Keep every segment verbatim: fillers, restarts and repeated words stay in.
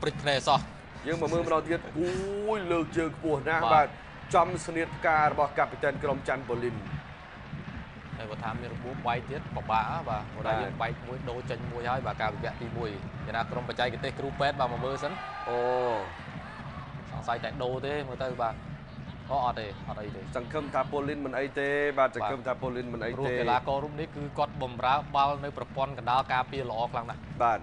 ព្រិចគ្នាសោះយើងមកមើលម្ដងទៀតអូយលើកជើងខ្ពស់ណាស់បាទចំស្នៀតផ្ការបស់កាពីតែនក្រុមច័ន្ទប៉ូលីនហើយគាត់ថាមានរបួសបែកទៀតពិបាកបាទគាត់ថាយើងបែកមួយដូរចេញមួយហើយបាទការវិភាគទីមួយគេថាក្រុមបច្ចេកទេសគ្រូពេទ្យបាទមកមើលសិនអូសង្ស័យតែដូរទេមើលទៅបាទអូអត់ទេអត់អីទេសង្ឃឹមថាប៉ូលីនមិនអីទេបាទសង្ឃឹមថាប៉ូលីនមិនអីទេព្រោះកីឡាកររូបនេះគឺគាត់បំរើបាល់នៅប្រព័ន្ធកណ្ដាលការពារល្អខ្លាំងណាស់បាទ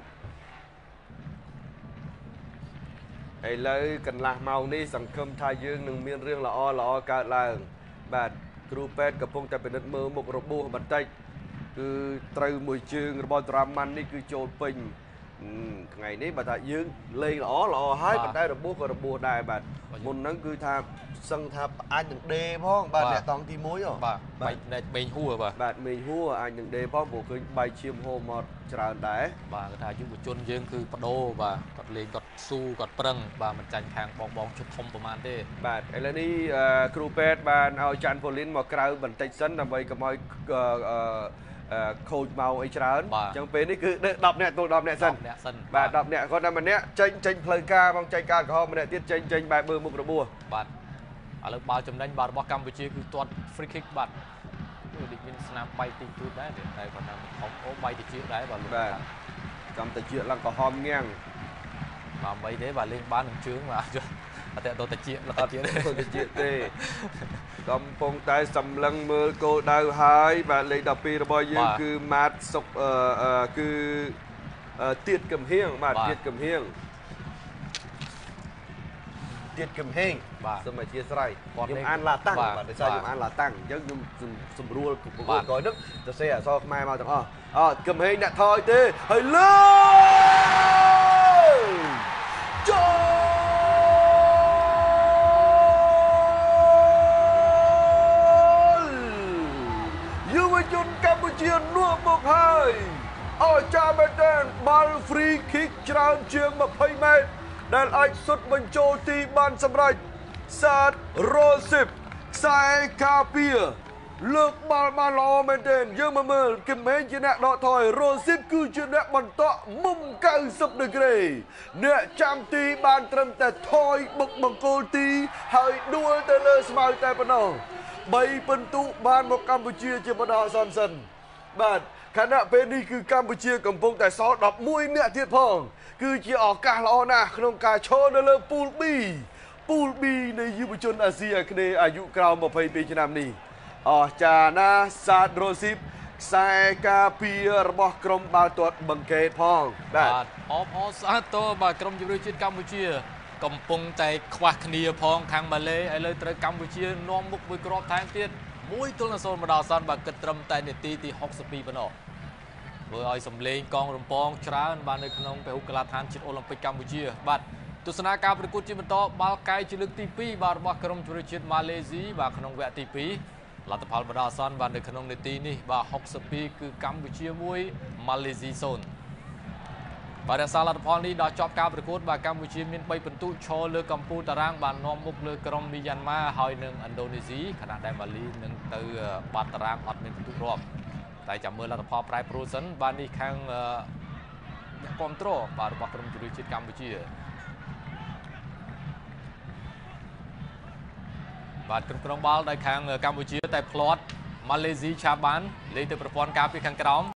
ឥឡូវកន្លះម៉ោងនេះសង្ឃឹមថាយើងនឹងមានរឿងល្អល្អកើតឡើងបាទគ្រូពេទ្យកំពុងតែពិនិត្យមើលមុខរបួសបន្តិចគឺត្រូវមួយជើងរបស់ត្រាំម៉ាន់នេះគឺចូលពេញថ្ងៃនេះបើថាយើងលេងល្អល្អហើយប៉ុន្តែរបួសក៏របួសដែរបាទមុនហ្នឹងគឺថាសឹងថាអាចនឹងដេផងបាទអ្នកតង់ទីមួយបាទបែកដេកមេងហួរបាទបាទមេងហួរអាចនឹងដេផងព្រោះឃើញបែកឈាមហូរមកច្រើនដែរបាទគាត់ថាយុវជនយើងគឺបដូរបាទគាត់លេងគាត់ស៊ូគាត់ប្រឹងបាទមិនចាញ់ខាងបងបងជុតធំប្រហែលទេបាទឥឡូវនេះគ្រូពេទ្យបានឲ្យច័ន្ទប៉ូលីនមកក្រៅបន្តិចសិនដើម្បីកុំឲ្យខូចម៉ោងអីច្រើនអញ្ចឹងពេលនេះគឺដេកដប់នាក់ទល់ដប់នាក់សិនបាទដប់នាក់គាត់តែម្នាក់ចេញចេញផ្លូវការបងចេញការកំហុសម្នាក់ទៀតចេញចេញបែបមើលមុខរបួសបាទឥឡូវបាល់ចំណេញបាទរបស់កម្ពុជាគឺទាត់ free kick បាទដូចមានស្នាមបែកតិចតួចដែរតែគាត់ថាធំអូបែកតិចដែរបាទលោកបាទកំតិចឡើងក្រហមងាំងបាទបីទេបាទលេងបាននឹងជើងបាទអត់ទៅតិចលតិចទេទេកំពុងតែសម្លឹងមើលគោលដៅហើយបាទលេខដប់ពីររបស់យើងគឺម៉ាតសុកគឺទៀតកំហៀងបាទទៀតកំហៀងទៀតកំហៀងបាទសូមអធិស្ឋានខ្ញុំអានឡាតាំងបាទដោយសារខ្ញុំអានឡាតាំងអញ្ចឹងខ្ញុំសម្រួលគោលក្រោយនេះទៅសេអក្សរខ្មែរមកទាំងអស់អត់កំហៀងអ្នកថយទេហើយលើចូលកម្ពុជានោះមកហើយអស្ចារ្យមែនទែនបាល់ free kick ច្រើនជាងยี่สิบម៉ែត្រដែលអាចសុទ្ធបញ្ចូលទីបានសម្រេចសាទរ៉ូស៊ីបខ្សែការពារលើកបាល់បានល្អមែនទែនយើងមកមើលគឹមហេងជាអ្នកដកថយរ៉ូស៊ីបគឺជាអ្នកបន្តមុំเก้าสิบដឺក្រេអ្នកចាំទីបានត្រឹមតែថយបុកបង្គោលទីហើយដួលទៅលើស្មៅតែប៉ុណ្ណោះបីពិន្ទុបានមកកម្ពុជាជាបណ្ដោះអាសន្នសិនបាទខណៈពេលនេះគឺកម្ពុជាកំពុងតែសល់ដប់មួយនាក់ទៀតផងគឺជាឱកាសល្អណាស់ក្នុងការឈរនៅលើពូល B ពូល B នៃយុវជនអាស៊ីអាគ្នេយ៍អាយុក្រោមยี่สิบปีឆ្នាំនេះអស្ចារ្យណាស់សាទរ៉ូស៊ីបខ្សែការពាររបស់ក្រុមបាល់ទាត់បឹងកេតផងបាទអបអរសាទរបាទក្រុមជម្រើសជាតិកម្ពុជាកំពុងតែខ្វះគ្នាផងខាងម៉ាឡេឥឡូវត្រូវកម្ពុជានាំមុខមួយគ្រាប់ថែមទៀតមួយទល់នឹងសូន្យមកដល់អសន្នបាទគិតត្រឹមតែនាទីទីหกสิบពីរប៉ុណ្ណោះធ្វើឲ្យសម្លេងកងរំពងច្រើនបាទនៅក្នុងពហុកីឡដ្ឋានជាតិអូឡ িম্প ពិកកម្ពុជាបាទទស្សនាការប្រកួតជាបន្តបាល់កាយជាលើកទីពីរបាទរបស់ក្រុមជម្រើសជាតិម៉ាឡេស៊ីបាទក្នុងវគ្គទីពីរលទ្ធផលមកដល់អសន្នបាទនៅក្នុងនាទីនេះបាទหกสิบពីរគឺកម្ពុជាមួយម៉ាឡេស៊ីศูนย์បាទរក្សាលទ្ធផលនេះដល់ចប់ការប្រកួតបាទកម្ពុជាមានបីពិន្ទុឈរលើកំពូលតារាងបាននាំមុខលើក្រុមមីយ៉ាន់ម៉ាហើយនឹងឥណ្ឌូនេស៊ីខណៈដែលម៉ាលីនឹងទៅបាត់តារាងអត់មានពិន្ទុរាប់តែចាំមើលលទ្ធផលប្រែប្រួលសិនបាទនេះខាងអ្នកគ្រប់គ្រងបាទរបស់ក្រុមជម្រើសជាតិកម្ពុជាបាទគ្រប់គ្រងបាល់ដោយខាងកម្ពុជាតែផ្្លាត់ម៉ាឡេស៊ីឆាបានលេងទៅប្រព័ន្ធការពារខាងក្រោម